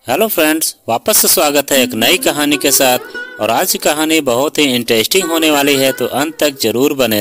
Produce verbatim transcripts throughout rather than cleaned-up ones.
Hello friends, वापस से स्वागत है एक नई कहानी के साथ। और आज की कहानी बहुत ही इंटरेस्टिंग होने वाली है, तो अंत तक जरूर बने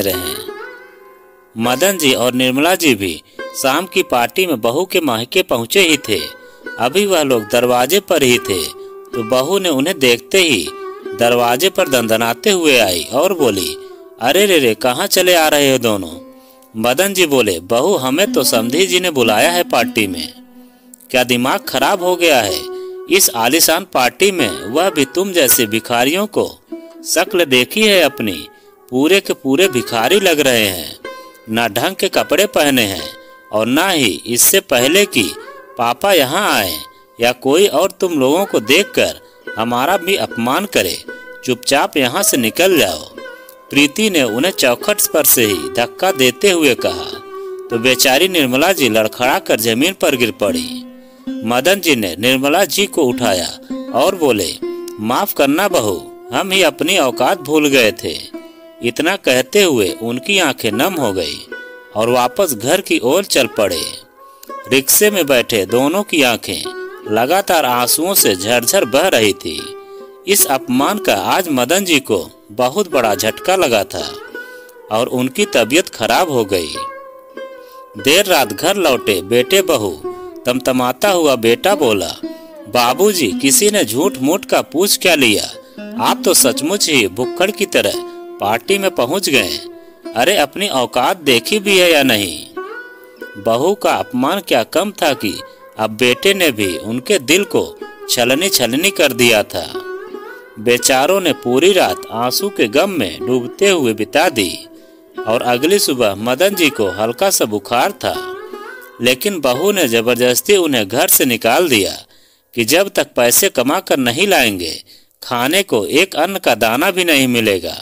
रहें। मदन जी और निर्मला जी भी शाम की पार्टी में बहू के मायके पहुंचे ही थे। अभी वह लोग दरवाजे पर ही थे तो बहू ने उन्हें देखते ही दरवाजे पर दंदनाते हुए आई और बोली, अरे रे रे, कहाँ चले आ रहे हो दोनों? मदन जी बोले, बहू हमें तो समधी जी ने बुलाया है पार्टी में। क्या दिमाग खराब हो गया है? इस आलीशान पार्टी में वह भी तुम जैसे भिखारियों को? शक्ल देखी है अपनी, पूरे के पूरे भिखारी लग रहे हैं। ना ढंग के कपड़े पहने हैं और ना ही इससे पहले कि पापा यहाँ आए या कोई और तुम लोगों को देखकर हमारा भी अपमान करे। चुपचाप यहाँ से निकल जाओ। प्रीति ने उन्हें चौखट पर से ही धक्का देते हुए कहा तो बेचारी निर्मला जी लड़खड़ा कर जमीन पर गिर पड़ी। मदन जी ने निर्मला जी को उठाया और बोले, माफ करना बहू, हम ही अपनी औकात भूल गए थे। इतना कहते हुए उनकी आंखें नम हो गई और वापस घर की ओर चल पड़े। रिक्शे में बैठे दोनों की आंखें लगातार आंसुओं से झरझर बह रही थी। इस अपमान का आज मदन जी को बहुत बड़ा झटका लगा था और उनकी तबीयत खराब हो गई। देर रात घर लौटे बेटे बहू तमतमाता हुआ बेटा बोला, बाबूजी, किसी ने झूठ मूठ का पूछ क्या लिया? आप तो सचमुच ही भुक्कड़ की तरह पार्टी में पहुंच गए। अरे अपनी औकात देखी भी है या नहीं? बहू का अपमान क्या कम था कि अब बेटे ने भी उनके दिल को छलनी छलनी कर दिया था। बेचारों ने पूरी रात आंसू के गम में डूबते हुए बिता दी और अगली सुबह मदन जी को हल्का सा बुखार था, लेकिन बहू ने जबरदस्ती उन्हें घर से निकाल दिया कि जब तक पैसे कमा कर नहीं लाएंगे खाने को एक अन्न का दाना भी नहीं मिलेगा।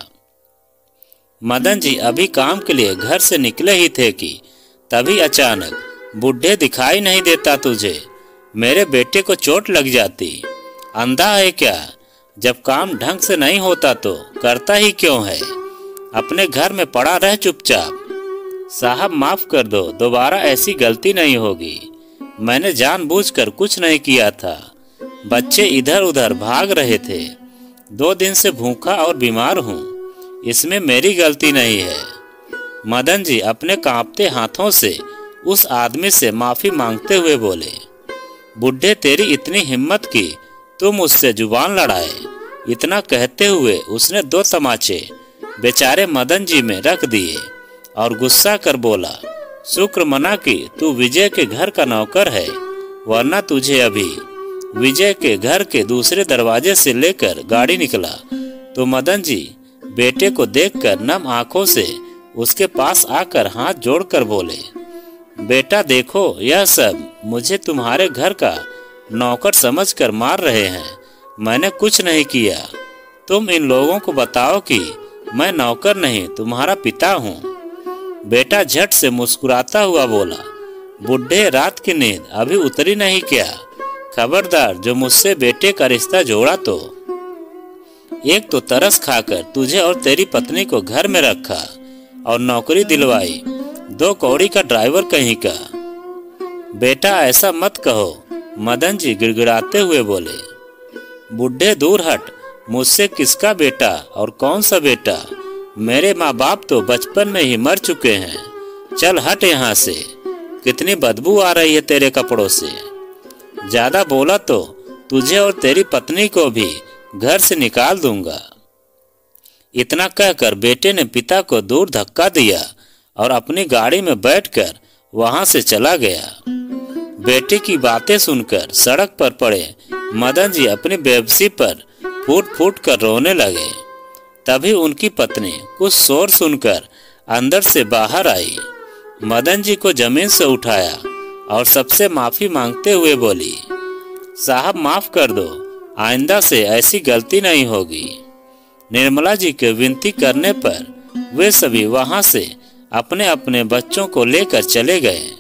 मदन जी अभी काम के लिए घर से निकले ही थे कि तभी अचानक, बुढ़े दिखाई नहीं देता तुझे? मेरे बेटे को चोट लग जाती। अंधा है क्या? जब काम ढंग से नहीं होता तो करता ही क्यों है? अपने घर में पड़ा रह चुपचाप। साहब माफ कर दो, दोबारा ऐसी गलती नहीं होगी। मैंने जानबूझकर कुछ नहीं किया था। बच्चे इधर उधर भाग रहे थे। दो दिन से भूखा और बीमार हूँ, इसमें मेरी गलती नहीं है। मदन जी अपने कांपते हाथों से उस आदमी से माफी मांगते हुए बोले, बुढ़े तेरी इतनी हिम्मत की तुम मुझसे जुबान लड़ाए। इतना कहते हुए उसने दो तमाचे बेचारे मदन जी में रख दिए और गुस्सा कर बोला, शुक्र मना कि तू विजय के घर का नौकर है, वरना तुझे अभी। विजय के घर के दूसरे दरवाजे से लेकर गाड़ी निकला तो मदन जी बेटे को देखकर नम आंखों से उसके पास आकर हाथ जोड़कर बोले, बेटा देखो, यह सब मुझे तुम्हारे घर का नौकर समझकर मार रहे हैं। मैंने कुछ नहीं किया। तुम इन लोगों को बताओ कि मैं नौकर नहीं तुम्हारा पिता हूँ। बेटा झट से मुस्कुराता हुआ बोला, बुढ़े रात की नींद अभी उतरी नहीं क्या? खबरदार, जो मुझसे बेटे का रिश्ता जोड़ा तो एक तो तरस खाकर तुझे और तेरी पत्नी को घर में रखा और नौकरी दिलवाई, दो कौड़ी का ड्राइवर कहीं का। बेटा ऐसा मत कहो, मदन जी गिड़गिड़ाते हुए बोले। बुढ़े दूर हट, मुझसे किसका बेटा और कौन सा बेटा? मेरे माँ बाप तो बचपन में ही मर चुके हैं। चल हट यहाँ से, कितनी बदबू आ रही है तेरे कपड़ों से। ज्यादा बोला तो तुझे और तेरी पत्नी को भी घर से निकाल दूंगा। इतना कहकर बेटे ने पिता को दूर धक्का दिया और अपनी गाड़ी में बैठकर वहां से चला गया। बेटे की बातें सुनकर सड़क पर पड़े मदन जी अपनी बेबसी पर फूट फूट कर रोने लगे। तभी उनकी पत्नी कुछ शोर सुनकर अंदर से बाहर आई। मदन जी को जमीन से उठाया और सबसे माफी मांगते हुए बोली, साहब माफ कर दो, आइंदा से ऐसी गलती नहीं होगी। निर्मला जी के विनती करने पर वे सभी वहां से अपने अपने बच्चों को लेकर चले गए।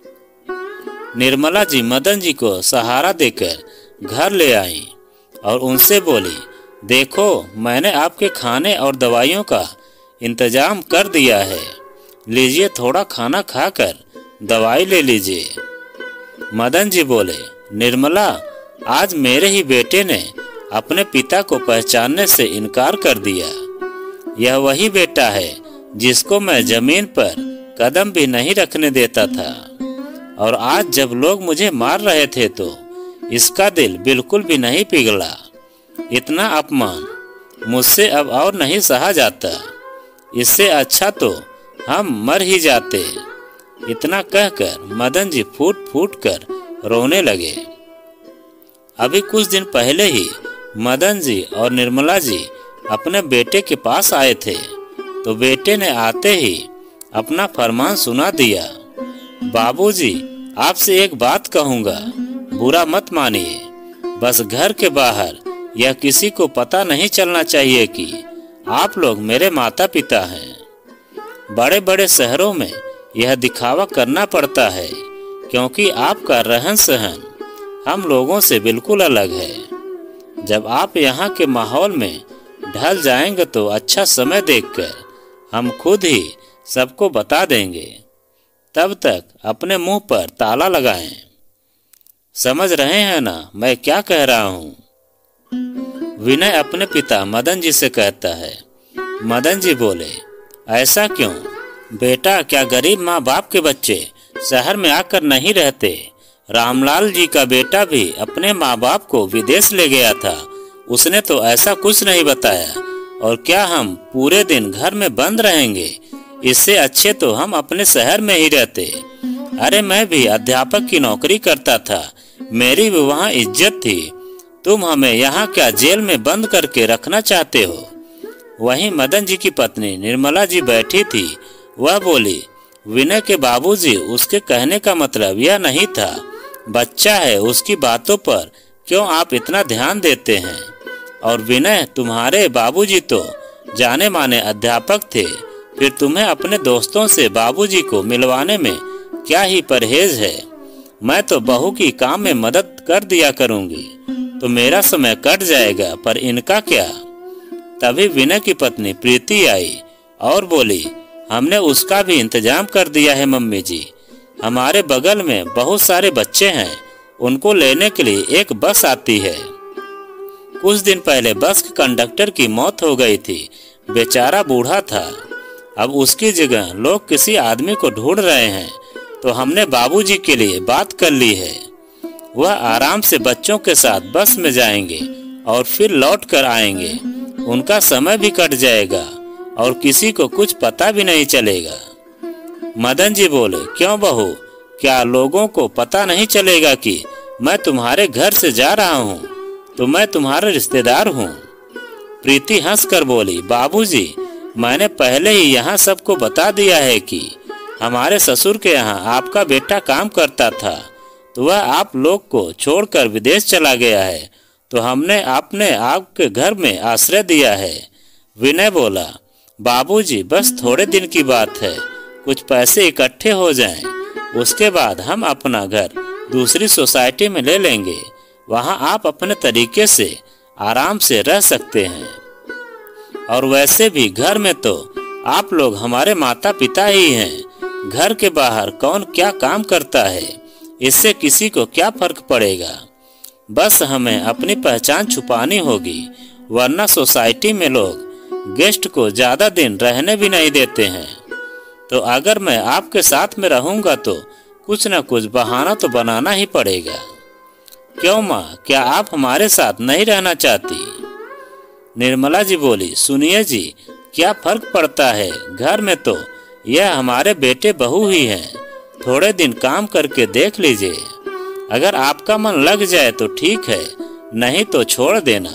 निर्मला जी मदन जी को सहारा देकर घर ले आई और उनसे बोली, देखो, मैंने आपके खाने और दवाइयों का इंतजाम कर दिया है। लीजिए, थोड़ा खाना खाकर दवाई ले लीजिए। मदन जी बोले, निर्मला, आज मेरे ही बेटे ने अपने पिता को पहचानने से इनकार कर दिया। यह वही बेटा है जिसको मैं जमीन पर कदम भी नहीं रखने देता था, और आज जब लोग मुझे मार रहे थे तो इसका दिल बिल्कुल भी नहीं पिघला। इतना अपमान मुझसे अब और नहीं सहा जाता। इससे अच्छा तो हम मर ही जाते। इतना कहकर मदन जी फूट फूट कर रोने लगे। अभी कुछ दिन पहले ही मदन जी और निर्मला जी अपने बेटे के पास आए थे, तो बेटे ने आते ही अपना फरमान सुना दिया। बाबूजी, आपसे एक बात कहूँगा, बुरा मत मानिए। बस घर के बाहर यह किसी को पता नहीं चलना चाहिए कि आप लोग मेरे माता पिता हैं। बड़े बड़े शहरों में यह दिखावा करना पड़ता है, क्योंकि आपका रहन सहन हम लोगों से बिल्कुल अलग है। जब आप यहाँ के माहौल में ढल जाएंगे तो अच्छा समय देखकर हम खुद ही सबको बता देंगे। तब तक अपने मुंह पर ताला लगाएं। समझ रहे हैं ना मैं क्या कह रहा हूँ? विनय अपने पिता मदन जी से कहता है। मदन जी बोले, ऐसा क्यों बेटा? क्या गरीब माँ बाप के बच्चे शहर में आकर नहीं रहते? रामलाल जी का बेटा भी अपने माँ बाप को विदेश ले गया था, उसने तो ऐसा कुछ नहीं बताया। और क्या हम पूरे दिन घर में बंद रहेंगे? इससे अच्छे तो हम अपने शहर में ही रहते। अरे मैं भी अध्यापक की नौकरी करता था, मेरी भी वहाँ इज्जत थी। तुम हमें यहाँ क्या जेल में बंद करके रखना चाहते हो? वहीं मदन जी की पत्नी निर्मला जी बैठी थी। वह बोली, विनय के बाबूजी, उसके कहने का मतलब यह नहीं था। बच्चा है, उसकी बातों पर क्यों आप इतना ध्यान देते हैं? और विनय, तुम्हारे बाबूजी तो जाने माने अध्यापक थे, फिर तुम्हें अपने दोस्तों से बाबूजी को मिलवाने में क्या ही परहेज है? मैं तो बहू की काम में मदद कर दिया करूंगी तो मेरा समय कट जाएगा, पर इनका क्या? तभी विनय की पत्नी प्रीति आई और बोली, हमने उसका भी इंतजाम कर दिया है मम्मी जी। हमारे बगल में बहुत सारे बच्चे हैं, उनको लेने के लिए एक बस आती है। कुछ दिन पहले बस के कंडक्टर की मौत हो गई थी, बेचारा बूढ़ा था। अब उसकी जगह लोग किसी आदमी को ढूंढ रहे हैं, तो हमने बाबूजी के लिए बात कर ली है। वह आराम से बच्चों के साथ बस में जाएंगे और फिर लौट कर आएंगे। उनका समय भी कट जाएगा और किसी को कुछ पता भी नहीं चलेगा। मदन जी बोले, क्यों बहू, क्या लोगों को पता नहीं चलेगा कि मैं तुम्हारे घर से जा रहा हूँ? तो मैं तुम्हारा रिश्तेदार हूँ। प्रीति हंसकर बोली, बाबूजी, मैंने पहले ही यहाँ सबको बता दिया है कि हमारे ससुर के यहाँ आपका बेटा काम करता था, तो वह आप लोग को छोड़कर विदेश चला गया है, तो हमने आपने आपके घर में आश्रय दिया है। विनय बोला, बाबूजी, बस थोड़े दिन की बात है, कुछ पैसे इकट्ठे हो जाएं, उसके बाद हम अपना घर दूसरी सोसाइटी में ले लेंगे। वहाँ आप अपने तरीके से आराम से रह सकते हैं। और वैसे भी घर में तो आप लोग हमारे माता पिता ही हैं। घर के बाहर कौन क्या काम करता है, इससे किसी को क्या फर्क पड़ेगा? बस हमें अपनी पहचान छुपानी होगी, वरना सोसाइटी में लोग गेस्ट को ज्यादा दिन रहने भी नहीं देते हैं। तो अगर मैं आपके साथ में रहूंगा तो कुछ न कुछ बहाना तो बनाना ही पड़ेगा। क्यों माँ, क्या आप हमारे साथ नहीं रहना चाहती? निर्मला जी बोली, सुनिए जी, क्या फर्क पड़ता है, घर में तो यह हमारे बेटे बहू ही हैं। थोड़े दिन काम करके देख लीजिए, अगर आपका मन लग जाए तो ठीक है, नहीं तो छोड़ देना।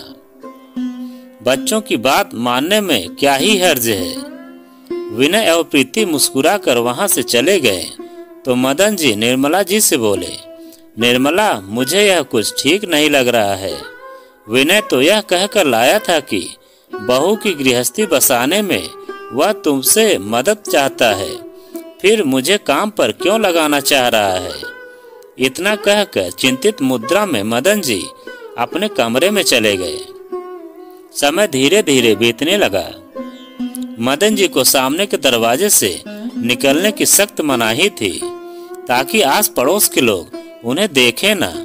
बच्चों की बात मानने में क्या ही हर्ज है। विनय और प्रीति मुस्कुरा कर वहां से चले गए तो मदन जी निर्मला जी से बोले, निर्मला, मुझे यह कुछ ठीक नहीं लग रहा है। विनय तो यह कहकर लाया था कि बहू की गृहस्थी बसाने में वह तुमसे मदद चाहता है, फिर मुझे काम पर क्यों लगाना चाह रहा है? इतना कहकर चिंतित मुद्रा में मदन जी अपने कमरे में चले गए। समय धीरे धीरे बीतने लगा। मदन जी को सामने के दरवाजे से निकलने की सख्त मनाही थी, ताकि आस पड़ोस के लोग उन्हें देखें ना।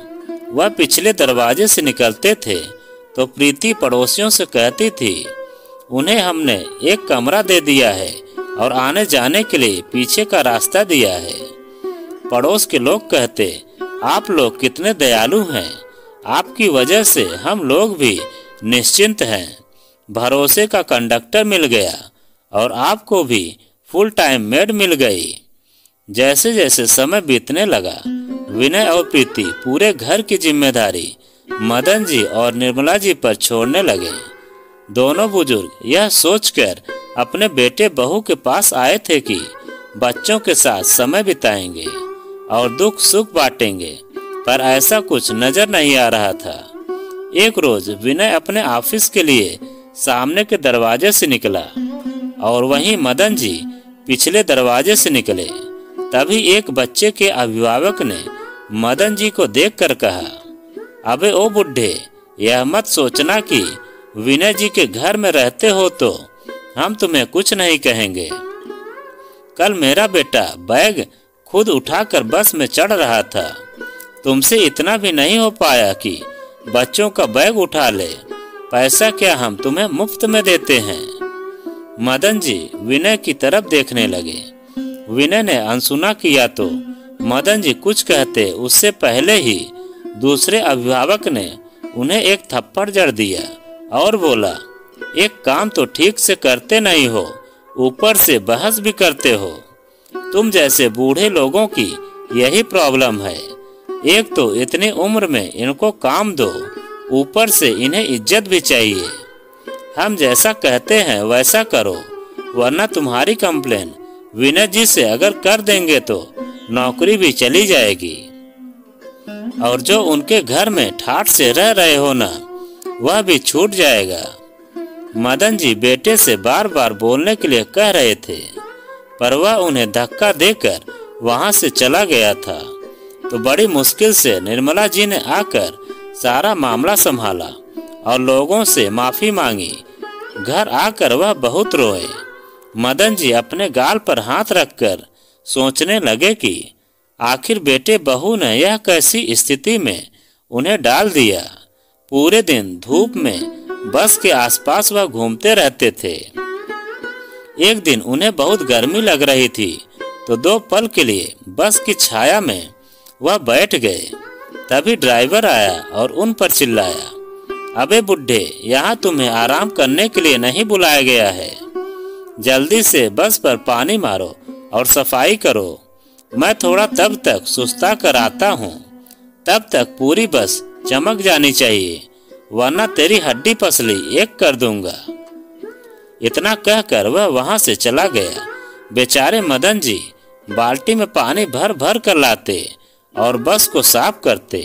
वह पिछले दरवाजे से निकलते थे तो प्रीति पड़ोसियों से कहती थी, उन्हें हमने एक कमरा दे दिया है और आने जाने के लिए पीछे का रास्ता दिया है। पड़ोस के लोग कहते, आप लोग कितने दयालु हैं, आपकी वजह से हम लोग भी निश्चिंत हैं। भरोसे का कंडक्टर मिल गया और आपको भी फुल टाइम मेड मिल गई। जैसे जैसे समय बीतने लगा, विनय और प्रीति पूरे घर की जिम्मेदारी मदन जी और निर्मला जी पर छोड़ने लगे। दोनों बुजुर्ग यह सोचकर अपने बेटे बहू के पास आए थे कि बच्चों के साथ समय बिताएंगे और दुख सुख बांटेंगे, पर ऐसा कुछ नजर नहीं आ रहा था। एक रोज विनय अपने ऑफिस के लिए सामने के दरवाजे से निकला और वहीं मदन जी पिछले दरवाजे से निकले। तभी एक बच्चे के अभिभावक ने मदन जी को देखकर कहा, अबे ओ बुढ़े, यह मत सोचना कि विनय जी के घर में रहते हो तो हम तुम्हें कुछ नहीं कहेंगे। कल मेरा बेटा बैग खुद उठाकर बस में चढ़ रहा था, तुमसे इतना भी नहीं हो पाया कि बच्चों का बैग उठा ले। पैसा क्या हम तुम्हें मुफ्त में देते हैं। मदन जी विनय की तरफ देखने लगे। विनय ने अनसुना किया तो मदन जी कुछ कहते उससे पहले ही दूसरे अभिभावक ने उन्हें एक थप्पड़ जड़ दिया और बोला, एक काम तो ठीक से करते नहीं हो, ऊपर से बहस भी करते हो। तुम जैसे बूढ़े लोगों की यही प्रॉब्लम है। एक तो इतनी उम्र में इनको काम दो, ऊपर से इन्हें इज्जत भी चाहिए। हम जैसा कहते हैं वैसा करो, वरना तुम्हारी कंप्लेन विनय जी से अगर कर देंगे तो नौकरी भी चली जाएगी, और जो उनके घर में ठाठ से रह रहे हो ना, वह भी छूट जाएगा। मदन जी बेटे से बार बार बोलने के लिए कह रहे थे, पर वह उन्हें धक्का देकर वहां से चला गया था। तो बड़ी मुश्किल से निर्मला जी ने आकर सारा मामला संभाला और लोगों से माफी मांगी। घर आकर वह बहुत रोए। मदन जी अपने गाल पर हाथ रखकर सोचने लगे कि आखिर बेटे बहू ने यह कैसी स्थिति में उन्हें डाल दिया। पूरे दिन धूप में बस के आसपास वह घूमते रहते थे। एक दिन उन्हें बहुत गर्मी लग रही थी तो दो पल के लिए बस की छाया में वह बैठ गए। तभी ड्राइवर आया और उन पर चिल्लाया, अबे बुढ़े, यहाँ तुम्हें आराम करने के लिए नहीं बुलाया गया है। जल्दी से बस पर पानी मारो और सफाई करो। मैं थोड़ा तब तक सुस्ता कर आता हूँ, तब तक पूरी बस चमक जानी चाहिए, वरना तेरी हड्डी पसली एक कर दूंगा। इतना कहकर वह वहां से चला गया। बेचारे मदन जी बाल्टी में पानी भर भर कर लाते और बस को साफ करते।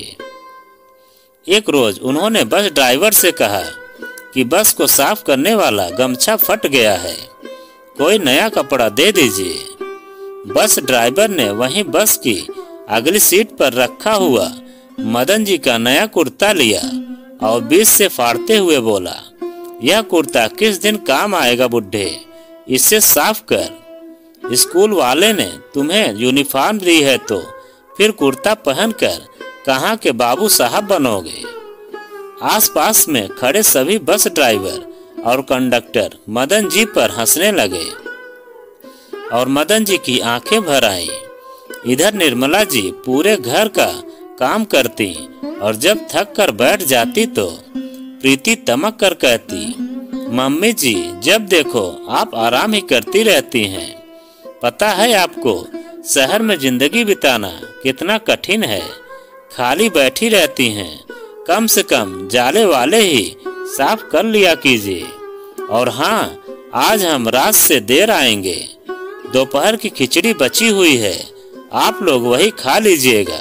एक रोज उन्होंने बस ड्राइवर से कहा कि बस को साफ करने वाला गमछा फट गया है, कोई नया कपड़ा दे दीजिए। बस ड्राइवर ने वहीं बस की अगली सीट पर रखा हुआ मदन जी का नया कुर्ता लिया और बीच से फाड़ते हुए बोला, यह कुर्ता किस दिन काम आएगा बुढ़े, इसे साफ कर। स्कूल वाले ने तुम्हें यूनिफॉर्म दी है तो फिर कुर्ता पहनकर कहाँ के बाबू साहब बनोगे। आसपास में खड़े सभी बस ड्राइवर और कंडक्टर मदन जी पर हंसने लगे और मदन जी की आंखें भर आईं। इधर निर्मला जी पूरे घर का काम करती और जब थक कर बैठ जाती तो प्रीति तमक कर कहती, मम्मी जी जब देखो आप आराम ही करती रहती हैं। पता है आपको शहर में जिंदगी बिताना कितना कठिन है, खाली बैठी रहती हैं। कम से कम जाले वाले ही साफ कर लिया कीजिए। और हाँ, आज हम रात से देर आएंगे, दोपहर की खिचड़ी बची हुई है, आप लोग वही खा लीजिएगा।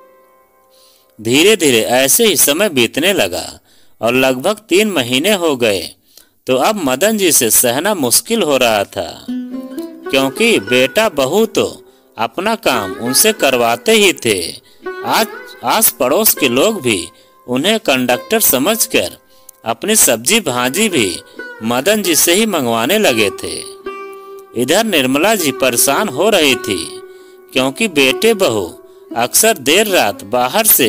धीरे धीरे ऐसे ही समय बीतने लगा और लगभग तीन महीने हो गए तो अब मदन जी से सहना मुश्किल हो रहा था, क्योंकि बेटा बहू तो अपना काम उनसे करवाते ही थे। आज आस पड़ोस के लोग भी उन्हें कंडक्टर समझकर अपनी सब्जी भाजी भी मदन जी से ही मंगवाने लगे थे। इधर निर्मला जी परेशान हो रही थी, क्योंकि बेटे बहू अक्सर देर रात बाहर से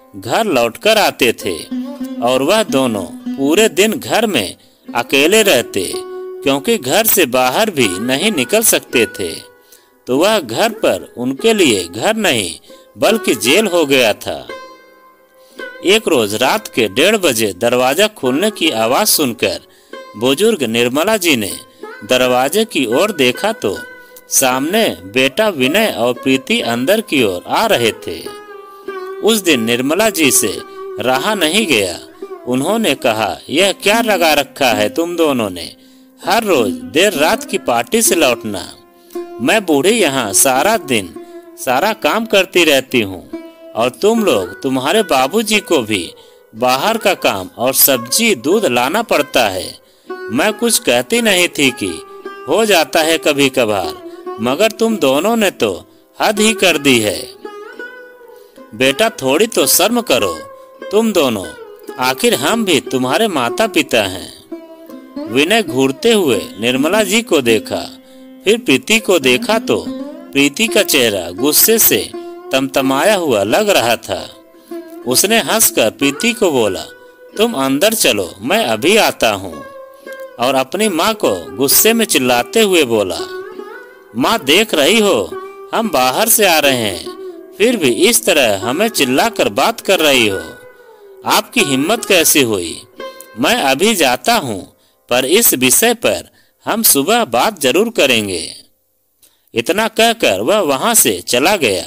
घर लौटकर आते थे और वह दोनों पूरे दिन घर में अकेले रहते, क्योंकि घर से बाहर भी नहीं निकल सकते थे। तो वह घर पर उनके लिए घर नहीं बल्कि जेल हो गया था। एक रोज रात के डेढ़ बजे दरवाजा खोलने की आवाज सुनकर बुजुर्ग निर्मला जी ने दरवाजे की ओर देखा तो सामने बेटा विनय और प्रीति अंदर की ओर आ रहे थे। उस दिन निर्मला जी से रहा नहीं गया। उन्होंने कहा, यह क्या लगा रखा है तुम दोनों ने, हर रोज देर रात की पार्टी से लौटना। मैं बूढ़ी यहाँ सारा दिन सारा काम करती रहती हूँ और तुम लोग, तुम्हारे बाबूजी को भी बाहर का काम और सब्जी दूध लाना पड़ता है। मैं कुछ कहती नहीं थी कि हो जाता है कभी कभार, मगर तुम दोनों ने तो हद ही कर दी है। बेटा थोड़ी तो शर्म करो तुम दोनों, आखिर हम भी तुम्हारे माता पिता हैं। विनय घूरते हुए निर्मला जी को देखा, फिर प्रीति को देखा तो प्रीति का चेहरा गुस्से से तमतमाया हुआ लग रहा था। उसने हंसकर प्रीति को बोला, तुम अंदर चलो, मैं अभी आता हूँ। और अपनी माँ को गुस्से में चिल्लाते हुए बोला, माँ देख रही हो हम बाहर से आ रहे हैं, फिर भी इस तरह हमें चिल्लाकर बात कर रही हो। आपकी हिम्मत कैसी हुई? मैं अभी जाता हूँ, पर इस विषय पर हम सुबह बात जरूर करेंगे। इतना कहकर वह वहां से चला गया।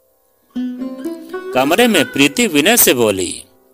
कमरे में प्रीति विनय से बोली,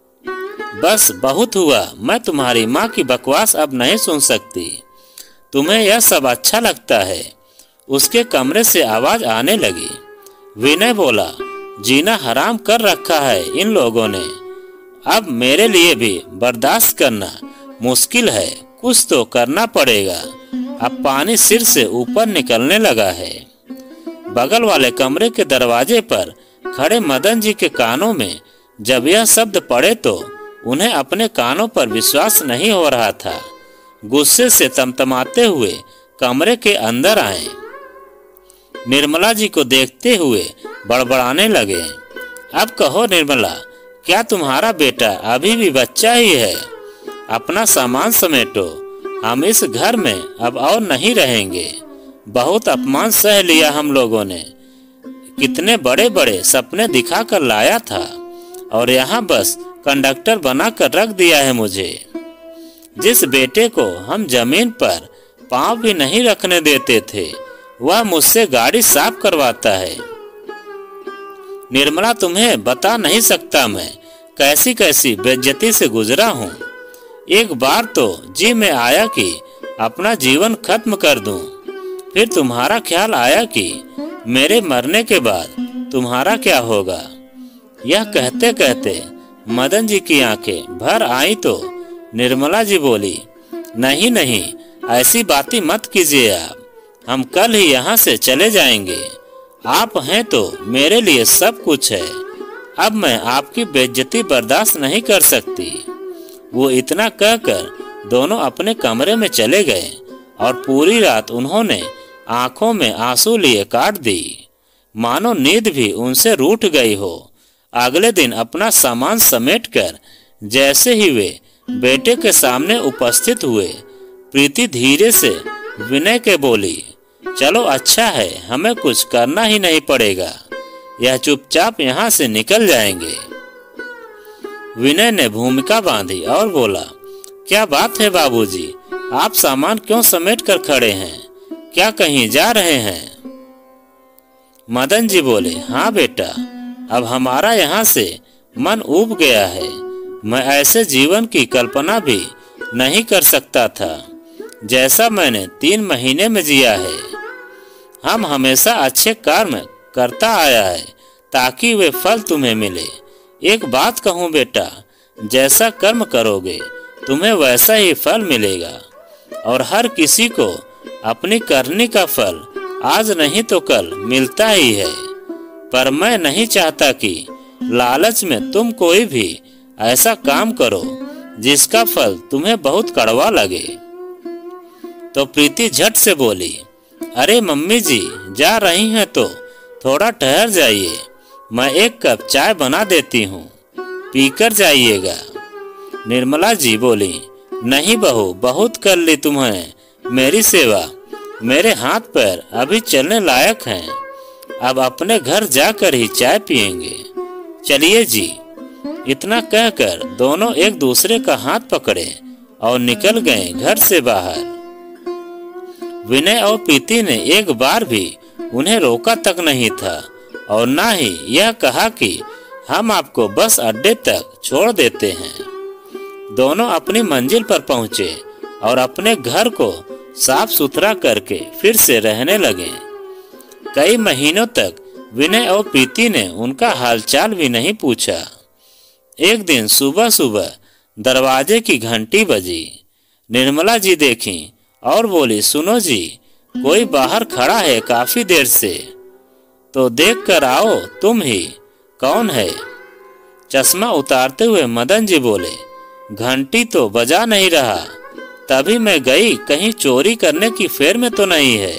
बस बहुत हुआ, मैं तुम्हारी माँ की बकवास अब नहीं सुन सकती। तुम्हें यह सब अच्छा लगता है? उसके कमरे से आवाज आने लगी। विनय बोला, जीना हराम कर रखा है इन लोगों ने, अब मेरे लिए भी बर्दाश्त करना मुश्किल है, कुछ तो करना पड़ेगा। अब पानी सिर से ऊपर निकलने लगा है। बगल वाले कमरे के दरवाजे पर खड़े मदन जी के कानों में जब यह शब्द पड़े तो उन्हें अपने कानों पर विश्वास नहीं हो रहा था। गुस्से से तमतमाते हुए कमरे के अंदर आए। निर्मला जी को देखते हुए बड़बड़ाने लगे, अब कहो निर्मला, क्या तुम्हारा बेटा अभी भी बच्चा ही है? अपना सामान समेटो, हम इस घर में अब और नहीं रहेंगे। बहुत अपमान सह लिया हम लोगों ने, कितने बड़े बड़े सपने दिखा कर लाया था और यहाँ बस कंडक्टर बना कर रख दिया है मुझे। जिस बेटे को हम जमीन पर पांव भी नहीं रखने देते थे, वह मुझसे गाड़ी साफ करवाता है। निर्मला, तुम्हें बता नहीं सकता मैं कैसी कैसी बेइज्जती से गुजरा हूँ। एक बार तो जी में आया कि अपना जीवन खत्म कर दूं, फिर तुम्हारा ख्याल आया कि मेरे मरने के बाद तुम्हारा क्या होगा। यह कहते कहते मदन जी की आंखें भर आई तो निर्मला जी बोली, नहीं नहीं, ऐसी बातें मत कीजिए आप, हम कल ही यहाँ से चले जाएंगे। आप हैं तो मेरे लिए सब कुछ है, अब मैं आपकी बेइज्जती बर्दाश्त नहीं कर सकती। वो इतना कहकर दोनों अपने कमरे में चले गए और पूरी रात उन्होंने आंखों में आंसू लिए काट दी, मानो नींद भी उनसे रूठ गई हो। अगले दिन अपना सामान समेटकर जैसे ही वे बेटे के सामने उपस्थित हुए, प्रीति धीरे से विनय के बोली, चलो अच्छा है, हमें कुछ करना ही नहीं पड़ेगा, यह चुपचाप यहाँ से निकल जाएंगे। विनय ने भूमिका बांधी और बोला, क्या बात है बाबूजी, आप सामान क्यों समेट कर खड़े हैं, क्या कहीं जा रहे हैं? मदन जी बोले, हाँ बेटा, अब हमारा यहाँ से मन ऊब गया है। मैं ऐसे जीवन की कल्पना भी नहीं कर सकता था जैसा मैंने तीन महीने में जिया है। हम हमेशा अच्छे कर्म करता आया है ताकि वे फल तुम्हें मिले। एक बात कहूँ बेटा, जैसा कर्म करोगे तुम्हें वैसा ही फल मिलेगा, और हर किसी को अपनी करनी का फल आज नहीं तो कल मिलता ही है। पर मैं नहीं चाहता कि लालच में तुम कोई भी ऐसा काम करो जिसका फल तुम्हें बहुत कड़वा लगे। तो प्रीति झट से बोली, अरे मम्मी जी, जा रही हैं तो थोड़ा ठहर जाइए, मैं एक कप चाय बना देती हूँ। पीकर जाइएगा। निर्मला जी बोली, नहीं बहू, बहुत कर ली तुम्हें मेरी सेवा, मेरे हाथ पैर अभी चलने लायक हैं, अब अपने घर जाकर ही चाय पिएंगे। चलिए जी। इतना कहकर दोनों एक दूसरे का हाथ पकड़े और निकल गए घर से बाहर। विनय और प्रीति ने एक बार भी उन्हें रोका तक नहीं था और ना ही यह कहा कि हम आपको बस अड्डे तक छोड़ देते हैं। दोनों अपनी मंजिल पर पहुंचे और अपने घर को साफ सुथरा करके फिर से रहने लगे। कई महीनों तक विनय और प्रीति ने उनका हालचाल भी नहीं पूछा। एक दिन सुबह सुबह दरवाजे की घंटी बजी। निर्मला जी देखी और बोली, सुनो जी, कोई बाहर खड़ा है काफी देर से, तो देख कर आओ तुम ही। कौन है? चश्मा उतारते हुए मदन जी बोले, घंटी तो बजा नहीं रहा, तभी मैं गई कहीं चोरी करने की फेर में तो नहीं है,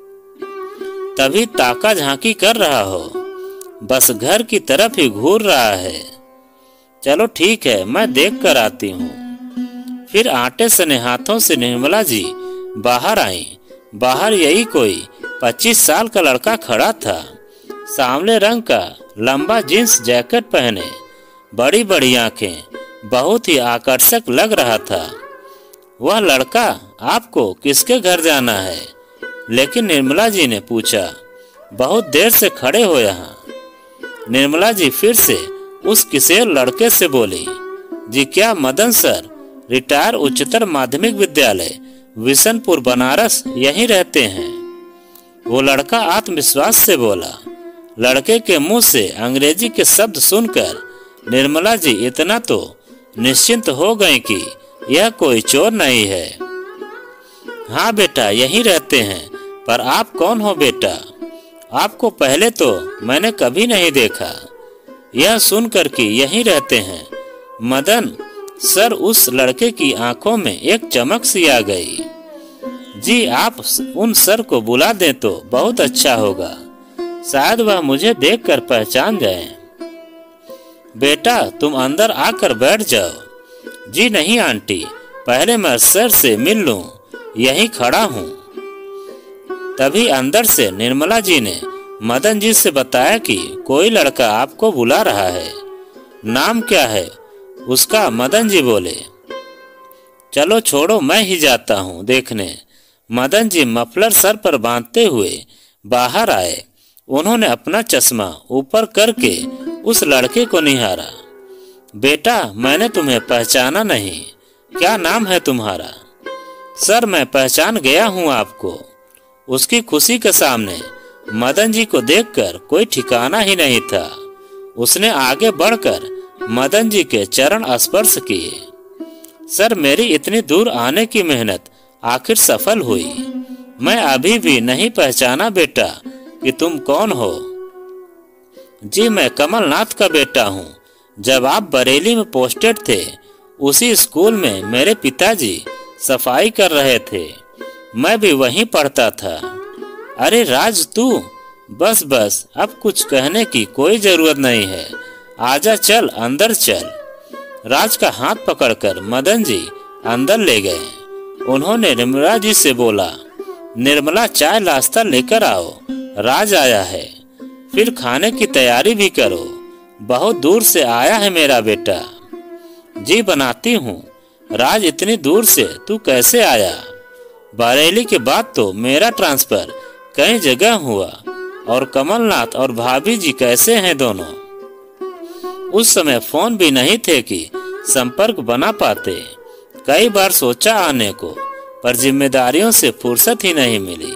तभी ताका झांकी कर रहा हो, बस घर की तरफ ही घूर रहा है। चलो ठीक है, मैं देख कर आती हूँ। फिर आटे सने हाथों से निर्मला जी बाहर आई। बाहर यही कोई पच्चीस साल का लड़का खड़ा था, सांवले रंग का लंबा जींस जैकेट पहने, बड़ी बड़ी आंखें, बहुत ही आकर्षक लग रहा था। वह लड़का, आपको किसके घर जाना है? लेकिन निर्मला जी ने पूछा। बहुत देर से खड़े हो यहाँ। निर्मला जी फिर से उस किसेर लड़के से बोली, जी क्या मदन सर रिटायर उच्चतर माध्यमिक विद्यालय विशनपुर बनारस यहीं रहते हैं? वो लड़का आत्मविश्वास से बोला। लड़के के मुंह से अंग्रेजी के शब्द सुनकर निर्मला जी इतना तो निश्चिंत हो गए कि यह कोई चोर नहीं है। हाँ बेटा, यहीं रहते हैं, पर आप कौन हो बेटा? आपको पहले तो मैंने कभी नहीं देखा। यह सुनकर कि यहीं रहते हैं, मदन सर उस लड़के की आंखों में एक चमक सी आ गई। जी आप उन सर को बुला दें तो बहुत अच्छा होगा, शायद वह मुझे देखकर पहचान जाएं। बेटा तुम अंदर आकर बैठ जाओ। जी नहीं आंटी, पहले मैं सर से मिल लूं, यहीं खड़ा हूँ। तभी अंदर से निर्मला जी ने मदन जी से बताया कि कोई लड़का आपको बुला रहा है। नाम क्या है उसका? मदन जी बोले। चलो छोड़ो, मैं ही जाता हूँ देखने। मदन जी मफलर सर पर बांधते हुए बाहर आए। उन्होंने अपना चश्मा ऊपर करके उस लड़के को निहारा। बेटा मैंने तुम्हें पहचाना नहीं, क्या नाम है तुम्हारा? सर मैं पहचान गया हूँ आपको। उसकी खुशी के सामने मदन जी को देखकर कोई ठिकाना ही नहीं था। उसने आगे बढ़कर मदन जी के चरण स्पर्श किए। सर मेरी इतनी दूर आने की मेहनत आखिर सफल हुई। मैं अभी भी नहीं पहचाना बेटा कि तुम कौन हो। जी मैं कमलनाथ का बेटा हूँ। जब आप बरेली में पोस्टेड थे, उसी स्कूल में मेरे पिताजी सफाई कर रहे थे, मैं भी वहीं पढ़ता था। अरे राज तू, बस बस अब कुछ कहने की कोई जरूरत नहीं है, आजा चल अंदर चल। राज का हाथ पकड़कर मदन जी अंदर ले गए। उन्होंने निर्मला जी से बोला, निर्मला चाय नाश्ता लेकर आओ, राज आया है। फिर खाने की तैयारी भी करो, बहुत दूर से आया है मेरा बेटा। जी बनाती हूँ। राज इतनी दूर से तू कैसे आया? बरेली के बाद तो मेरा ट्रांसफर कई जगह हुआ। और कमलनाथ और भाभी जी कैसे हैं दोनों? उस समय फोन भी नहीं थे कि संपर्क बना पाते। कई बार सोचा आने को, पर जिम्मेदारियों से फुर्सत ही नहीं मिली।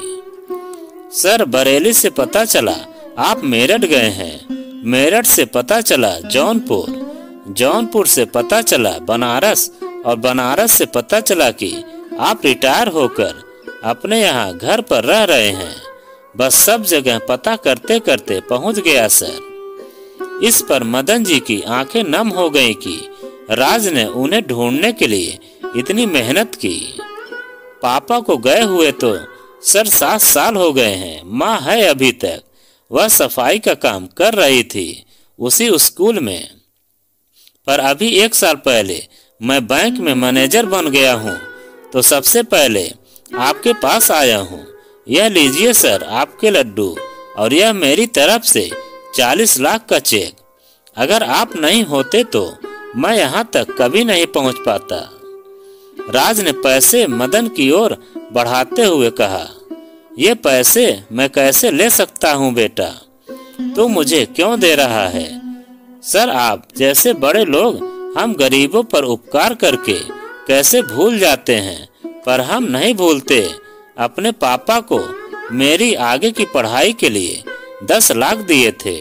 सर बरेली से पता चला आप मेरठ गए हैं, मेरठ से पता चला जौनपुर, जौनपुर से पता चला बनारस, और बनारस से पता चला कि आप रिटायर होकर अपने यहाँ घर पर रह रहे हैं। बस सब जगह पता करते करते पहुंच गया सर। इस पर मदन जी की आंखें नम हो गईं कि राज ने उन्हें ढूंढने के लिए इतनी मेहनत की। पापा को गए हुए तो सर सात साल हो गए हैं, माँ है अभी तक, वह सफाई का काम कर रही थी उसी स्कूल में। पर अभी एक साल पहले मैं बैंक में मैनेजर बन गया हूँ, तो सबसे पहले आपके पास आया हूँ। यह लीजिए सर आपके लड्डू, और यह मेरी तरफ से चालीस लाख का चेक। अगर आप नहीं होते तो मैं यहाँ तक कभी नहीं पहुँच पाता। राज ने पैसे मदन की ओर बढ़ाते हुए कहा, ये पैसे मैं कैसे ले सकता हूँ बेटा, तू मुझे क्यों दे रहा है? सर आप जैसे बड़े लोग हम गरीबों पर उपकार करके कैसे भूल जाते हैं, पर हम नहीं भूलते। अपने पापा को मेरी आगे की पढ़ाई के लिए दस लाख दिए थे।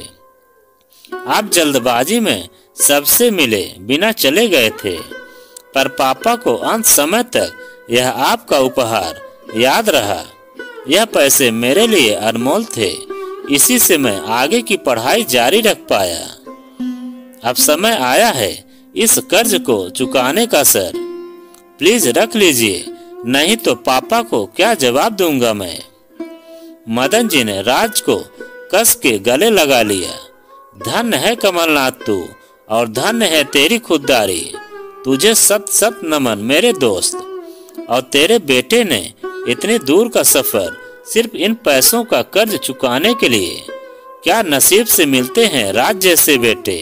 आप जल्दबाजी में सबसे मिले बिना चले गए थे, पर पापा को अंत समय तक यह आपका उपहार याद रहा। यह पैसे मेरे लिए अनमोल थे, इसी से मैं आगे की पढ़ाई जारी रख पाया। अब समय आया है इस कर्ज को चुकाने का सर, प्लीज रख लीजिए, नहीं तो पापा को क्या जवाब दूंगा मैं। मदन जी ने राज को कस के गले लगा लिया। धन्य है कमलनाथ तू, और धन्य है तेरी खुददारी। तुझे सत सत नमन मेरे दोस्त। और तेरे बेटे ने इतनी दूर का सफर सिर्फ इन पैसों का कर्ज चुकाने के लिए, क्या नसीब से मिलते हैं राज जैसे बेटे।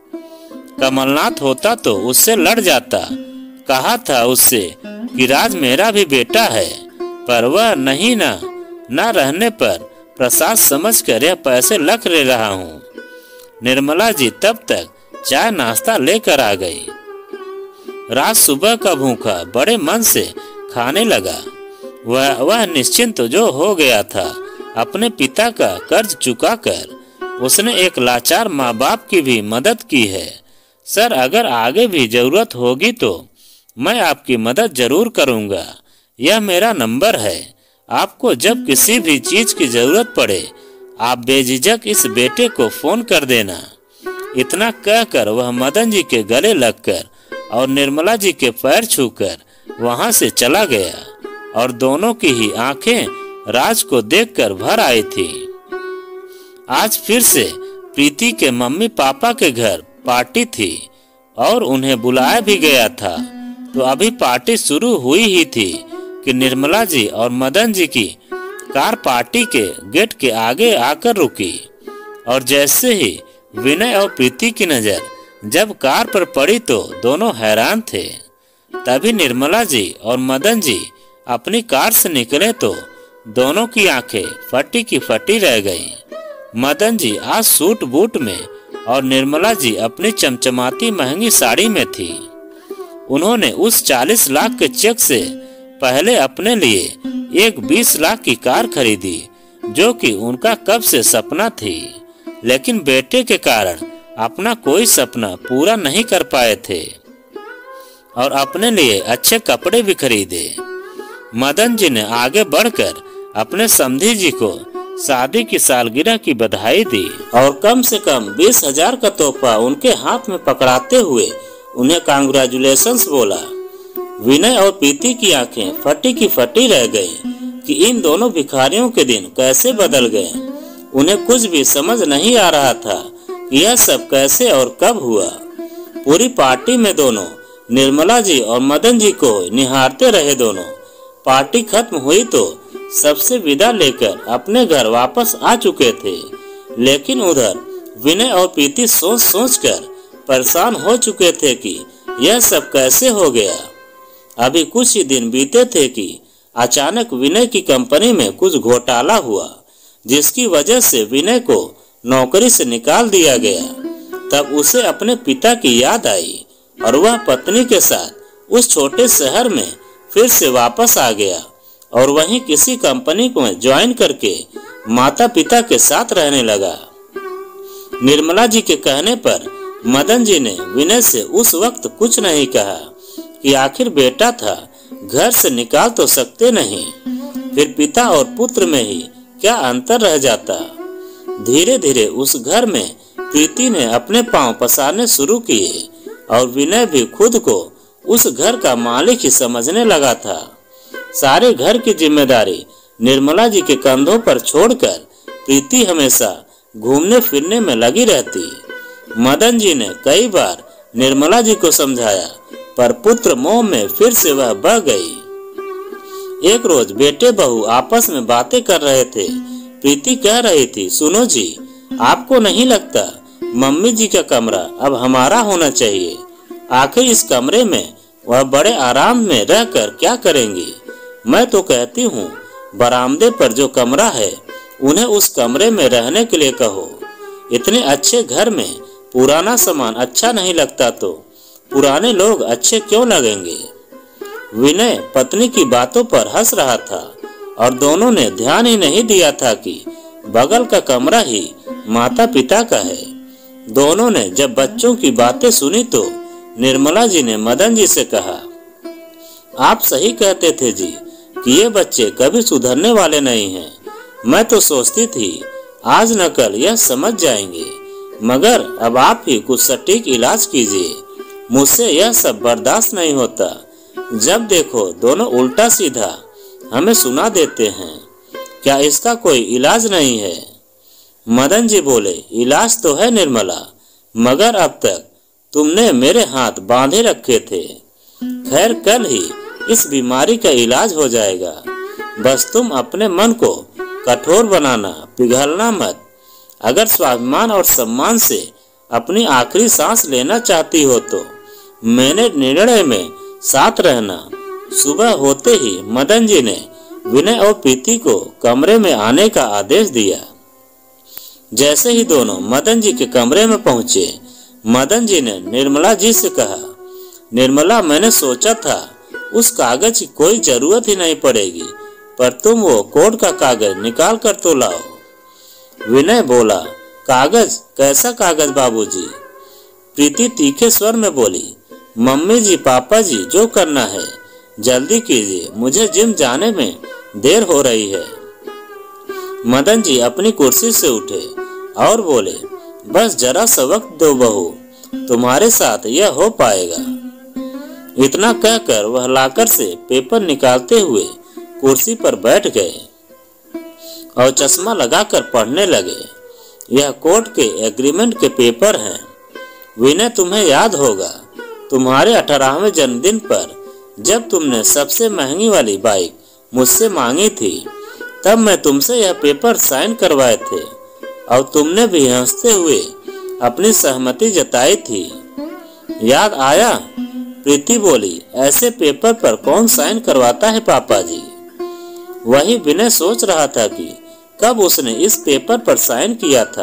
कमलनाथ होता तो उससे लड़ जाता, कहा था उससे कि राज मेरा भी बेटा है, पर वह नहीं ना न रहने पर प्रसाद समझकर यह पैसे लख ले रहा हूँ। निर्मला जी तब तक चाय नाश्ता लेकर आ गई। राज सुबह का भूखा बड़े मन से खाने लगा। वह वह निश्चिंत जो हो गया था अपने पिता का कर्ज चुकाकर। उसने एक लाचार माँ बाप की भी मदद की है। सर अगर आगे भी जरूरत होगी तो मैं आपकी मदद जरूर करूँगा। यह मेरा नंबर है। आपको जब किसी भी चीज की जरूरत पड़े आप बेझिझक इस बेटे को फोन कर देना। इतना कहकर वह मदन जी के गले लगकर और निर्मला जी के पैर छूकर वहां से चला गया, और दोनों की ही आंखें राज को देखकर भर आई थी। आज फिर से प्रीति के मम्मी पापा के घर पार्टी थी और उन्हें बुलाया भी गया था। तो अभी पार्टी शुरू हुई ही थी कि निर्मला जी और मदन जी की कार पार्टी के गेट के आगे आकर रुकी, और जैसे ही विनय और प्रीति की नजर जब कार पर पड़ी तो दोनों हैरान थे। तभी निर्मला जी और मदन जी अपनी कार से निकले तो दोनों की आंखें फटी की फटी रह गईं। मदन जी आज सूट बूट में और निर्मला जी अपनी चमचमाती महंगी साड़ी में थी। उन्होंने उस चालीस लाख के चेक से पहले अपने लिए एक बीस लाख की कार खरीदी, जो कि उनका कब से सपना थी, लेकिन बेटे के कारण अपना कोई सपना पूरा नहीं कर पाए थे। और अपने लिए अच्छे कपड़े भी खरीदे। मदन जी ने आगे बढ़कर अपने समधी जी को शादी की सालगिरह की बधाई दी और कम से कम बीस हजार का तोहफा उनके हाथ में पकड़ाते हुए उन्हें कांग्रेचुलेशंस बोला। विनय और प्रीति की आंखें फटी की फटी रह गई कि इन दोनों भिखारियों के दिन कैसे बदल गए। उन्हें कुछ भी समझ नहीं आ रहा था कि यह सब कैसे और कब हुआ। पूरी पार्टी में दोनों निर्मला जी और मदन जी को निहारते रहे। दोनों पार्टी खत्म हुई तो सबसे विदा लेकर अपने घर वापस आ चुके थे, लेकिन उधर विनय और प्रीति सोच सोच कर परेशान हो चुके थे कि यह सब कैसे हो गया। अभी कुछ ही दिन बीते थे कि अचानक विनय की कंपनी में कुछ घोटाला हुआ, जिसकी वजह से विनय को नौकरी से निकाल दिया गया। तब उसे अपने पिता की याद आई और वह पत्नी के साथ उस छोटे शहर में फिर से वापस आ गया और वहीं किसी कंपनी को ज्वाइन करके माता पिता के साथ रहने लगा। निर्मला जी के कहने पर मदन जी ने विनय से उस वक्त कुछ नहीं कहा कि आखिर बेटा था, घर से निकाल तो सकते नहीं, फिर पिता और पुत्र में ही क्या अंतर रह जाता। धीरे धीरे उस घर में प्रीति ने अपने पांव पसारने शुरू किए और विनय भी खुद को उस घर का मालिक ही समझने लगा था। सारे घर की जिम्मेदारी निर्मला जी के कंधों पर छोड़कर प्रीति हमेशा घूमने फिरने में लगी रहती। मदन जी ने कई बार निर्मला जी को समझाया, पर पुत्र मोह में फिर से वह बह गई। एक रोज बेटे बहू आपस में बातें कर रहे थे। प्रीति कह रही थी, सुनो जी, आपको नहीं लगता मम्मी जी का कमरा अब हमारा होना चाहिए? आखिर इस कमरे में वह बड़े आराम में रहकर क्या करेंगी? मैं तो कहती हूँ बरामदे पर जो कमरा है उन्हें उस कमरे में रहने के लिए कहो। इतने अच्छे घर में पुराना सामान अच्छा नहीं लगता तो पुराने लोग अच्छे क्यों लगेंगे? विनय पत्नी की बातों पर हंस रहा था और दोनों ने ध्यान ही नहीं दिया था कि बगल का कमरा ही माता पिता का है। दोनों ने जब बच्चों की बातें सुनी तो निर्मला जी ने मदन जी से कहा, आप सही कहते थे जी कि ये बच्चे कभी सुधरने वाले नहीं हैं। मैं तो सोचती थी आज न कल यह समझ जाएंगे, मगर अब आप ही कुछ सटीक इलाज कीजिए। मुझसे यह सब बर्दाश्त नहीं होता। जब देखो दोनों उल्टा सीधा हमें सुना देते हैं। क्या इसका कोई इलाज नहीं है? मदन जी बोले, इलाज तो है निर्मला, मगर अब तक तुमने मेरे हाथ बांधे रखे थे। खैर कल ही इस बीमारी का इलाज हो जाएगा। बस तुम अपने मन को कठोर बनाना, पिघलना मत। अगर स्वाभिमान और सम्मान से अपनी आखिरी सांस लेना चाहती हो तो मैंने निर्णय में साथ रहना। सुबह होते ही मदन जी ने विनय और प्रीति को कमरे में आने का आदेश दिया। जैसे ही दोनों मदन जी के कमरे में पहुंचे, मदन जी ने निर्मला जी से कहा, निर्मला, मैंने सोचा था उस कागज की कोई जरूरत ही नहीं पड़ेगी, पर तुम वो कोर्ट का कागज निकाल कर तो लाओ। विनय बोला, कागज? कैसा कागज बाबूजी? प्रीति तीखे स्वर में बोली, मम्मी जी, पापा जी, जो करना है जल्दी कीजिए, मुझे जिम जाने में देर हो रही है। मदन जी अपनी कुर्सी से उठे और बोले, बस जरा सा वक्त दो बहू, तुम्हारे साथ यह हो पाएगा। इतना कहकर वह लाकर से पेपर निकालते हुए कुर्सी पर बैठ गए और चश्मा लगाकर पढ़ने लगे। यह कोर्ट के एग्रीमेंट के पेपर हैं। विनय, तुम्हें याद होगा तुम्हारे अठारहवें जन्मदिन पर जब तुमने सबसे महंगी वाली बाइक मुझसे मांगी थी, तब मैं तुमसे यह पेपर साइन करवाए थे और तुमने भी हंसते हुए अपनी सहमति जताई थी। याद आया? प्रीति बोली, ऐसे पेपर पर कौन साइन करवाता है पापा जी? वही विनय सोच रहा था कि कब उसने इस पेपर पर साइन किया था।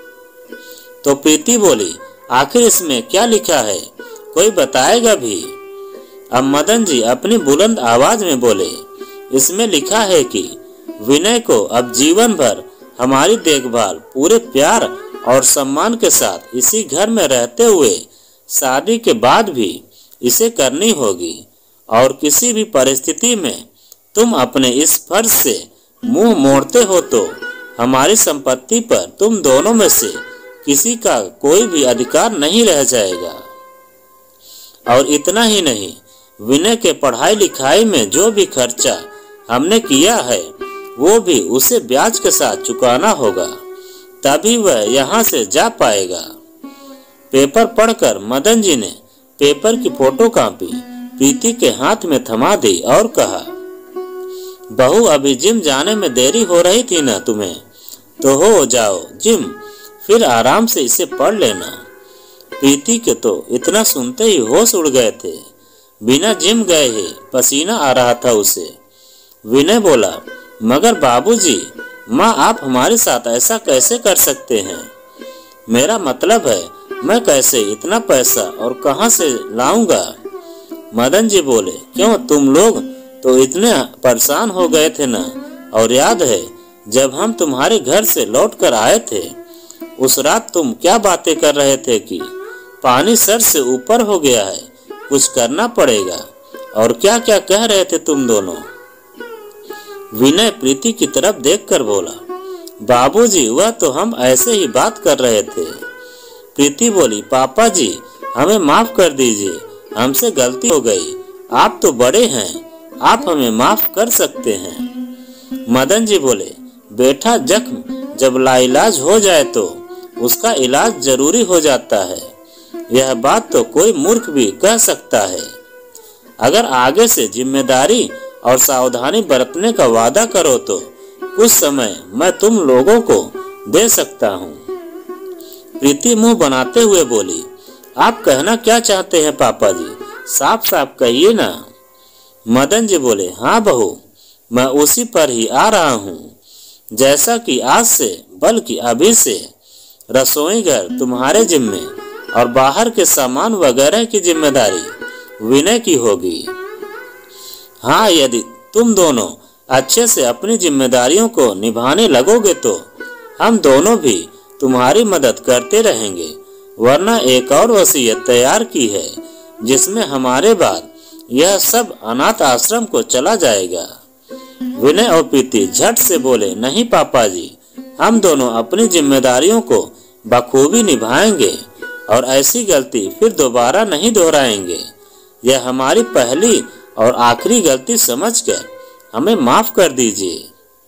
तो प्रीति बोली, आखिर इसमें क्या लिखा है, कोई बताएगा भी? अब मदन जी अपनी बुलंद आवाज में बोले, इसमें लिखा है कि विनय को अब जीवन भर हमारी देखभाल पूरे प्यार और सम्मान के साथ इसी घर में रहते हुए शादी के बाद भी इसे करनी होगी और किसी भी परिस्थिति में तुम अपने इस फर्ज से मुंह मोड़ते हो तो हमारी संपत्ति पर तुम दोनों में से किसी का कोई भी अधिकार नहीं रह जाएगा। और इतना ही नहीं, विनय के पढ़ाई लिखाई में जो भी खर्चा हमने किया है वो भी उसे ब्याज के साथ चुकाना होगा, तभी वह यहाँ से जा पाएगा। पेपर पढ़कर मदन जी ने पेपर की फोटो कॉपी प्रीति के हाथ में थमा दी और कहा, बहू, अभी जिम जाने में देरी हो रही थी ना तुम्हें, तो हो जाओ जिम, फिर आराम से इसे पढ़ लेना। प्रीति के तो इतना सुनते ही होश उड़ गए थे। बिना जिम गए ही पसीना आ रहा था उसे। विनय बोला, मगर बाबूजी, माँ, आप हमारे साथ ऐसा कैसे कर सकते हैं? मेरा मतलब है मैं कैसे इतना पैसा और कहां से लाऊंगा? मदन जी बोले, क्यों, तुम लोग तो इतने परेशान हो गए थे ना? और याद है जब हम तुम्हारे घर से लौट कर आए थे, उस रात तुम क्या बातें कर रहे थे कि पानी सर से ऊपर हो गया है, कुछ करना पड़ेगा, और क्या क्या कह रहे थे तुम दोनों? विनय प्रीति की तरफ देखकर बोला, बाबूजी, वह तो हम ऐसे ही बात कर रहे थे। प्रीति बोली, पापा जी, हमें माफ कर दीजिए, हमसे गलती हो गई। आप तो बड़े हैं, आप हमें माफ कर सकते हैं। मदन जी बोले, बेटा, जख्म जब लाइलाज हो जाए तो उसका इलाज जरूरी हो जाता है। यह बात तो कोई मूर्ख भी कह सकता है। अगर आगे से जिम्मेदारी और सावधानी बरतने का वादा करो तो कुछ समय मैं तुम लोगों को दे सकता हूँ। प्रीति मुंह बनाते हुए बोली, आप कहना क्या चाहते हैं पापा जी, साफ साफ कहिए ना। मदन जी बोले, हाँ बहू, मैं उसी पर ही आ रहा हूँ। जैसा कि आज से बल्कि अभी से रसोई घर तुम्हारे जिम्मे और बाहर के सामान वगैरह की जिम्मेदारी विनय की होगी। हाँ, यदि तुम दोनों अच्छे से अपनी जिम्मेदारियों को निभाने लगोगे तो हम दोनों भी तुम्हारी मदद करते रहेंगे। वरना एक और वसीयत तैयार की है जिसमें हमारे बाद यह सब अनाथ आश्रम को चला जाएगा। विनय और प्रीति झट से बोले, नहीं पापा जी, हम दोनों अपनी जिम्मेदारियों को बखूबी निभाएंगे और ऐसी गलती फिर दोबारा नहीं दोहराएंगे। यह हमारी पहली और आखिरी गलती समझकर हमें माफ कर दीजिए।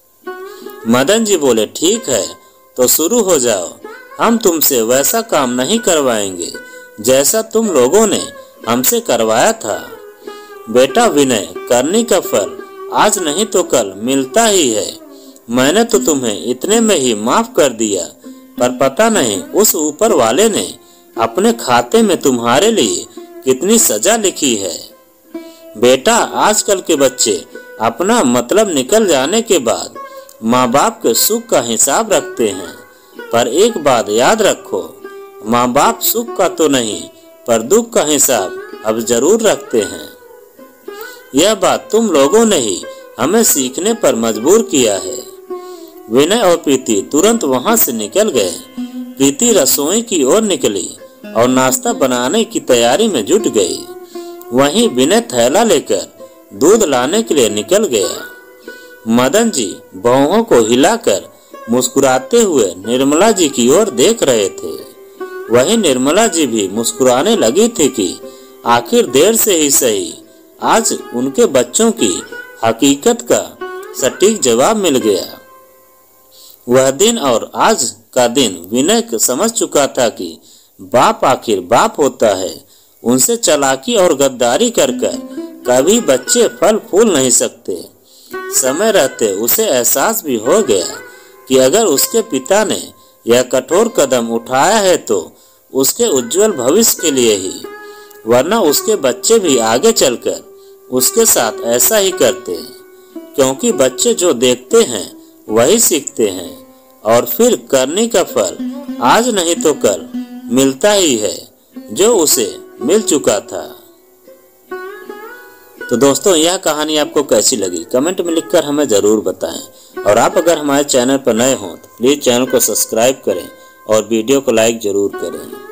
मदन जी बोले, ठीक है तो शुरू हो जाओ। हम तुमसे वैसा काम नहीं करवाएंगे जैसा तुम लोगों ने हमसे करवाया था। बेटा विनय, करनी का फल आज नहीं तो कल मिलता ही है। मैंने तो तुम्हें इतने में ही माफ कर दिया, पर पता नहीं उस ऊपर वाले ने अपने खाते में तुम्हारे लिए कितनी सजा लिखी है। बेटा, आजकल के बच्चे अपना मतलब निकल जाने के बाद माँ बाप के सुख का हिसाब रखते हैं, पर एक बात याद रखो, माँ बाप सुख का तो नहीं पर दुख का हिसाब अब जरूर रखते हैं। यह बात तुम लोगों ने ही हमें सीखने पर मजबूर किया है। विनय और प्रीति तुरंत वहां से निकल गए। प्रीति रसोई की ओर निकली और नाश्ता बनाने की तैयारी में जुट गई। वहीं विनय थैला लेकर दूध लाने के लिए निकल गया। मदन जी बाहों को हिलाकर मुस्कुराते हुए निर्मला जी की ओर देख रहे थे। वहीं निर्मला जी भी मुस्कुराने लगी थी कि आखिर देर से ही सही आज उनके बच्चों की हकीकत का सटीक जवाब मिल गया। वह दिन और आज का दिन विनय समझ चुका था कि बाप आखिर बाप होता है। उनसे चालाकी और गद्दारी कर कर कभी बच्चे फल फूल नहीं सकते। समय रहते उसे एहसास भी हो गया कि अगर उसके पिता ने यह कठोर कदम उठाया है तो उसके उज्जवल भविष्य के लिए ही, वरना उसके बच्चे भी आगे चलकर उसके साथ ऐसा ही करते हैं। क्योंकि बच्चे जो देखते हैं वही सीखते हैं और फिर करने का फल आज नहीं तो कल मिलता ही है, जो उसे मिल चुका था। तो दोस्तों, यह कहानी आपको कैसी लगी कमेंट में लिखकर हमें जरूर बताएं। और आप अगर हमारे चैनल पर नए हों तो प्लीज चैनल को सब्सक्राइब करें और वीडियो को लाइक जरूर करें।